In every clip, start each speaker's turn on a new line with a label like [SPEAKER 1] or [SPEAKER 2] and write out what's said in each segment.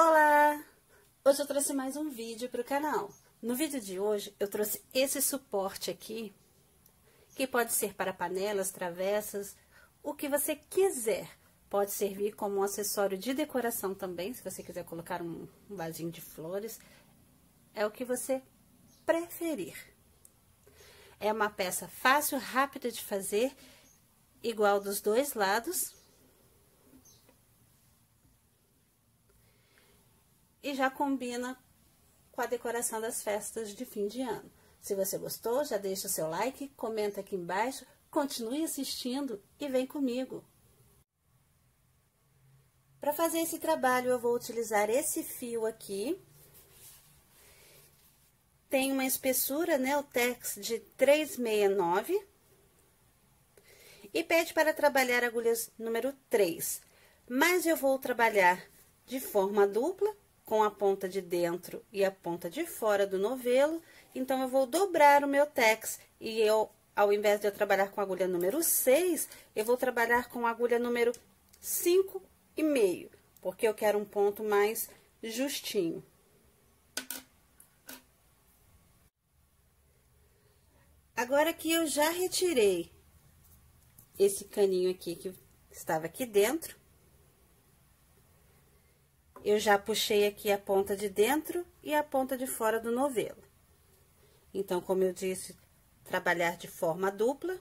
[SPEAKER 1] Olá! Hoje eu trouxe mais um vídeo para o canal. No vídeo de hoje eu trouxe esse suporte aqui, que pode ser para panelas, travessas, o que você quiser. Pode servir como um acessório de decoração também, se você quiser colocar um vasinho de flores. É o que você preferir. É uma peça fácil, rápida de fazer, igual dos dois lados. E já combina com a decoração das festas de fim de ano. Se você gostou, já deixa o seu like, comenta aqui embaixo, continue assistindo e vem comigo. Para fazer esse trabalho, eu vou utilizar esse fio aqui. Tem uma espessura, né, o Tex de 369. E pede para trabalhar agulhas número 3. Mas eu vou trabalhar de forma dupla, com a ponta de dentro e a ponta de fora do novelo. Então, eu vou dobrar o meu Tex e ao invés de eu trabalhar com a agulha número 6, eu vou trabalhar com a agulha número 5,5, porque eu quero um ponto mais justinho. Agora que eu já retirei esse caninho aqui que estava aqui dentro, eu já puxei aqui a ponta de dentro e a ponta de fora do novelo. Então, como eu disse, trabalhar de forma dupla.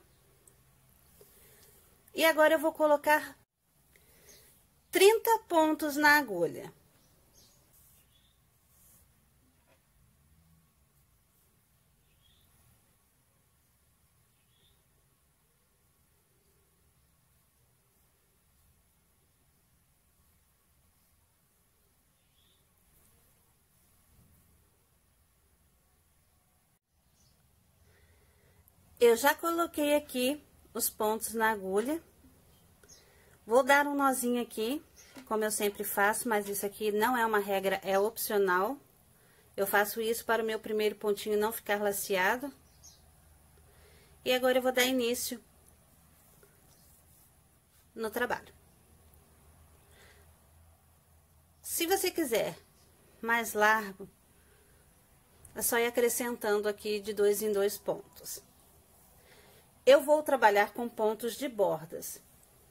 [SPEAKER 1] E agora eu vou colocar 30 pontos na agulha. Eu já coloquei aqui os pontos na agulha. Vou dar um nozinho aqui, como eu sempre faço, mas isso aqui não é uma regra, é opcional. Eu faço isso para o meu primeiro pontinho não ficar laceado. E agora eu vou dar início no trabalho. Se você quiser mais largo, é só ir acrescentando aqui de 2 em 2 pontos. Eu vou trabalhar com pontos de bordas.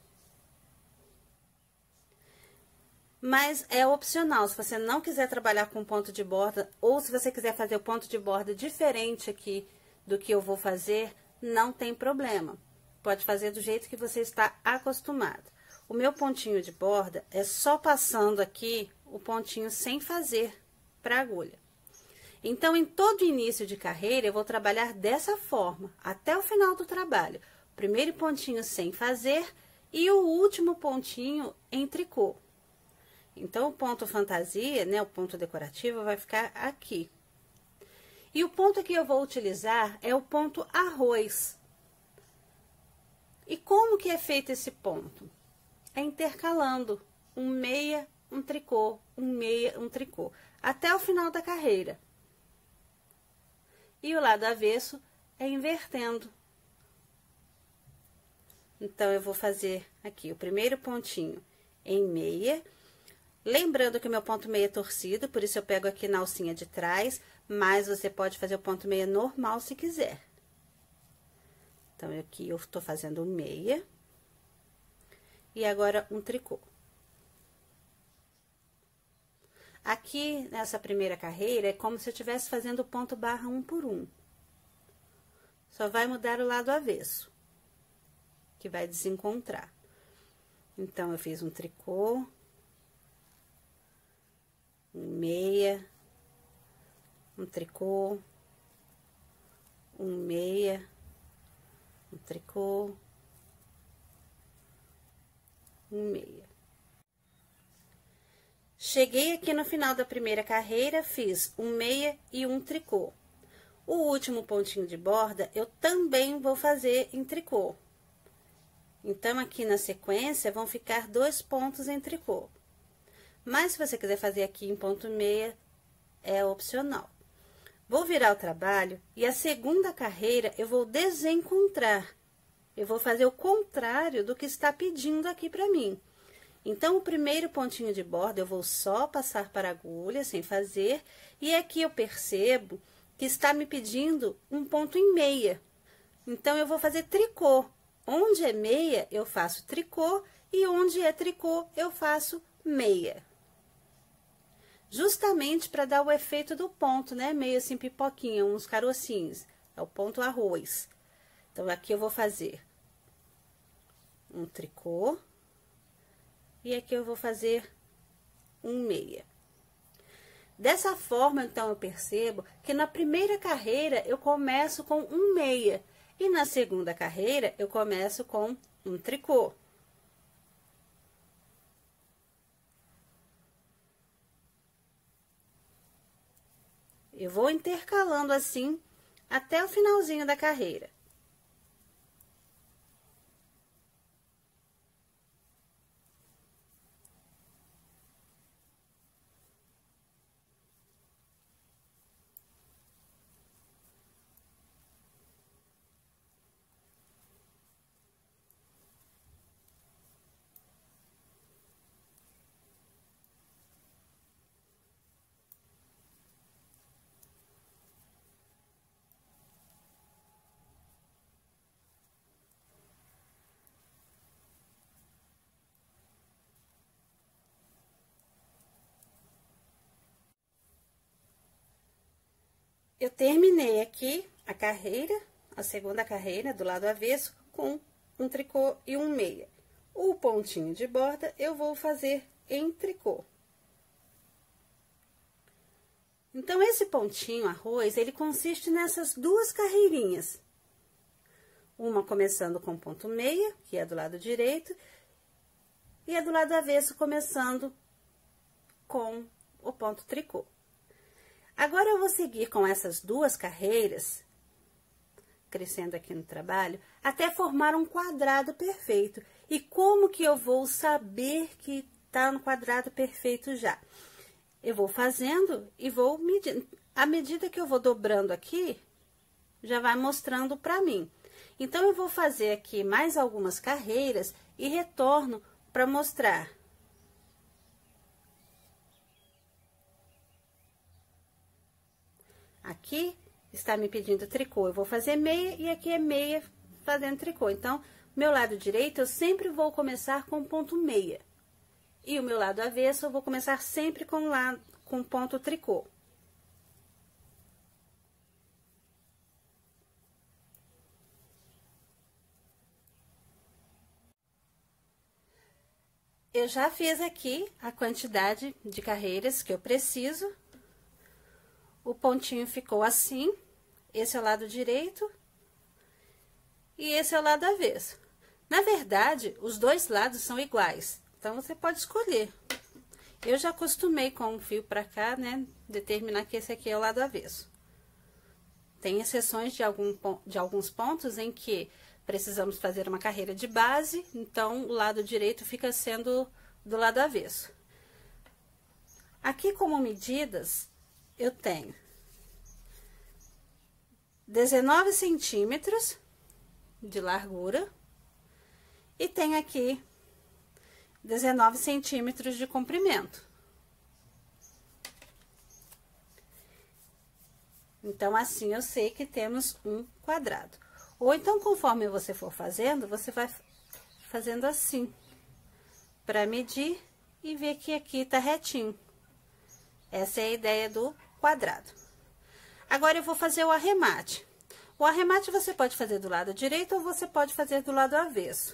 [SPEAKER 1] Mas é opcional, se você não quiser trabalhar com ponto de borda, ou se você quiser fazer o ponto de borda diferente aqui do que eu vou fazer, não tem problema. Pode fazer do jeito que você está acostumado. O meu pontinho de borda é só passando aqui o pontinho sem fazer para a agulha. Então, em todo início de carreira, eu vou trabalhar dessa forma, até o final do trabalho. O primeiro pontinho sem fazer e o último pontinho em tricô. Então, o ponto fantasia, né, o ponto decorativo, vai ficar aqui. E o ponto que eu vou utilizar é o ponto arroz. E como que é feito esse ponto? É intercalando um meia, um tricô, um meia, um tricô, até o final da carreira. E o lado avesso é invertendo. Então, eu vou fazer aqui o primeiro pontinho em meia. Lembrando que o meu ponto meia é torcido, por isso eu pego aqui na alcinha de trás, mas você pode fazer o ponto meia normal se quiser. Então, aqui eu tô fazendo meia. E agora, um tricô. Aqui, nessa primeira carreira, é como se eu estivesse fazendo ponto barra 1 por 1. Só vai mudar o lado avesso, que vai desencontrar. Então, eu fiz um tricô, um meia, um tricô, um meia, um tricô, um meia. Cheguei aqui no final da primeira carreira, fiz um meia e um tricô. O último pontinho de borda, eu também vou fazer em tricô. Então, aqui na sequência, vão ficar 2 pontos em tricô. Mas, se você quiser fazer aqui em ponto meia, é opcional. Vou virar o trabalho e a segunda carreira eu vou desencontrar. Eu vou fazer o contrário do que está pedindo aqui para mim. Então, o primeiro pontinho de borda eu vou só passar para a agulha, sem fazer, e aqui eu percebo que está me pedindo um ponto em meia. Então, eu vou fazer tricô. Onde é meia, eu faço tricô, e onde é tricô, eu faço meia. Justamente para dar o efeito do ponto, né? Meio assim, pipoquinha, uns carocinhos. É o ponto arroz. Então, aqui eu vou fazer um tricô. E aqui eu vou fazer um meia. Dessa forma, então, eu percebo que na primeira carreira eu começo com um meia. E na segunda carreira eu começo com um tricô. Eu vou intercalando assim até o finalzinho da carreira. Eu terminei aqui a carreira, a segunda carreira do lado avesso, com um tricô e um meia. O pontinho de borda eu vou fazer em tricô. Então, esse pontinho arroz, ele consiste nessas duas carreirinhas. Uma começando com ponto meia, que é do lado direito, e a do lado avesso começando com o ponto tricô. Agora, eu vou seguir com essas duas carreiras, crescendo aqui no trabalho, até formar um quadrado perfeito. E como que eu vou saber que tá no quadrado perfeito já? Eu vou fazendo e vou medindo. À medida que eu vou dobrando aqui, já vai mostrando pra mim. Então, eu vou fazer aqui mais algumas carreiras e retorno para mostrar. Aqui está me pedindo tricô, eu vou fazer meia e aqui é meia fazendo tricô. Então, meu lado direito eu sempre vou começar com ponto meia. E o meu lado avesso eu vou começar sempre com ponto tricô. Eu já fiz aqui a quantidade de carreiras que eu preciso. O pontinho ficou assim, esse é o lado direito e esse é o lado avesso. Na verdade, os dois lados são iguais, então você pode escolher. Eu já acostumei com um fio pra cá, né, determinar que esse aqui é o lado avesso. Tem exceções de alguns pontos em que precisamos fazer uma carreira de base, então o lado direito fica sendo do lado avesso. Aqui, como medidas, eu tenho 19 centímetros de largura e tenho aqui 19 centímetros de comprimento. Então, assim, eu sei que temos um quadrado. Ou então, conforme você for fazendo, você vai fazendo assim, para medir e ver que aqui tá retinho. Essa é a ideia do quadrado. Agora, eu vou fazer o arremate. O arremate você pode fazer do lado direito ou você pode fazer do lado avesso.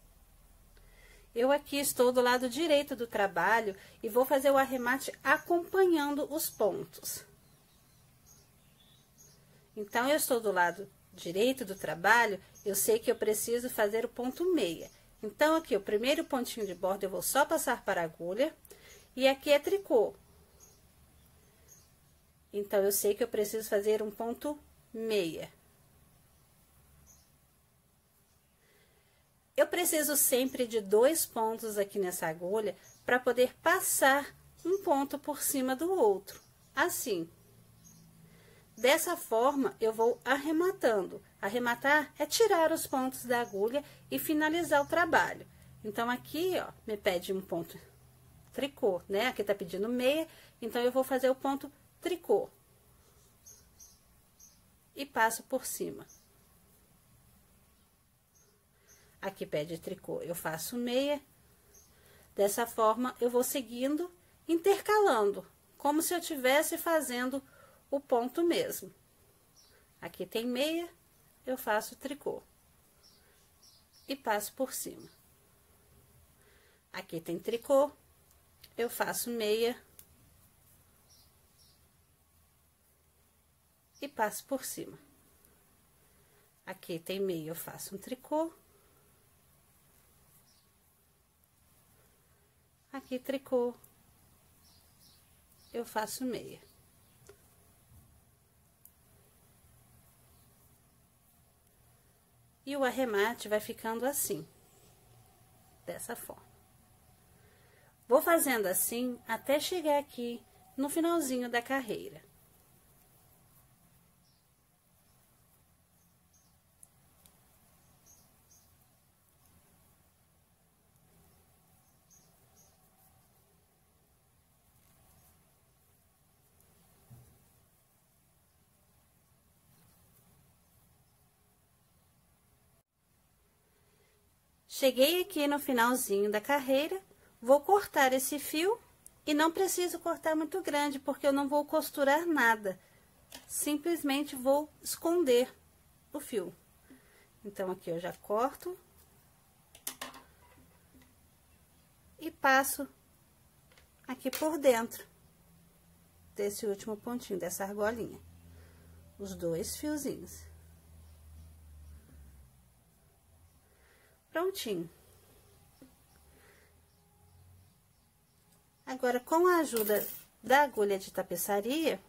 [SPEAKER 1] Eu aqui estou do lado direito do trabalho e vou fazer o arremate acompanhando os pontos. Então, eu estou do lado direito do trabalho, eu sei que eu preciso fazer o ponto meia. Então, aqui, o primeiro pontinho de borda, eu vou só passar para a agulha, e aqui é tricô. Então, eu sei que eu preciso fazer um ponto meia. Eu preciso sempre de 2 pontos aqui nessa agulha, para poder passar um ponto por cima do outro, assim. Dessa forma, eu vou arrematando. Arrematar é tirar os pontos da agulha e finalizar o trabalho. Então, aqui, ó, me pede um ponto tricô, né? Aqui tá pedindo meia, então eu vou fazer o ponto tricô. E passo por cima. Aqui pede tricô, eu faço meia. Dessa forma, eu vou seguindo, intercalando, como se eu estivesse fazendo o ponto mesmo. Aqui tem meia, eu faço tricô. E passo por cima. Aqui tem tricô, eu faço meia. E passo por cima. Aqui tem meia, eu faço um tricô. Aqui tricô, eu faço meia. E o arremate vai ficando assim, dessa forma. Vou fazendo assim até chegar aqui no finalzinho da carreira. Cheguei aqui no finalzinho da carreira, vou cortar esse fio e não preciso cortar muito grande, porque eu não vou costurar nada. Simplesmente vou esconder o fio. Então, aqui eu já corto e passo aqui por dentro desse último pontinho, dessa argolinha, os dois fiozinhos. Prontinho. Agora, com a ajuda da agulha de tapeçaria,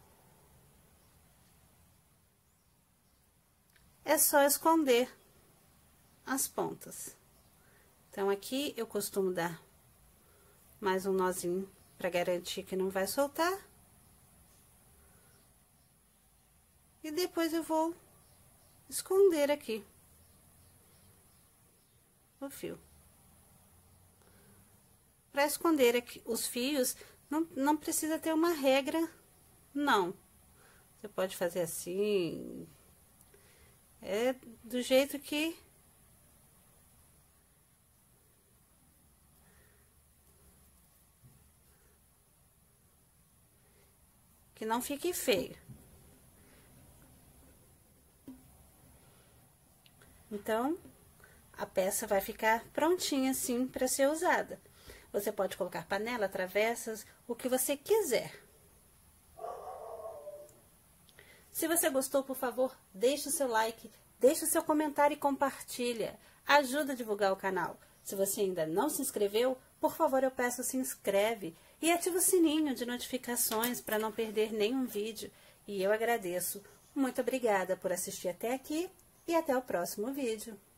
[SPEAKER 1] é só esconder as pontas. Então, aqui eu costumo dar mais um nozinho para garantir que não vai soltar. E depois eu vou esconder aqui o fio. Para esconder aqui os fios, não precisa ter uma regra, não. Você pode fazer assim, do jeito que não fique feio. Então, a peça vai ficar prontinha assim para ser usada. Você pode colocar panela, travessas, o que você quiser. Se você gostou, por favor, deixe o seu like, deixe o seu comentário e compartilha. Ajuda a divulgar o canal. Se você ainda não se inscreveu, por favor, eu peço, se inscreve e ativa o sininho de notificações para não perder nenhum vídeo. E eu agradeço. Muito obrigada por assistir até aqui e até o próximo vídeo.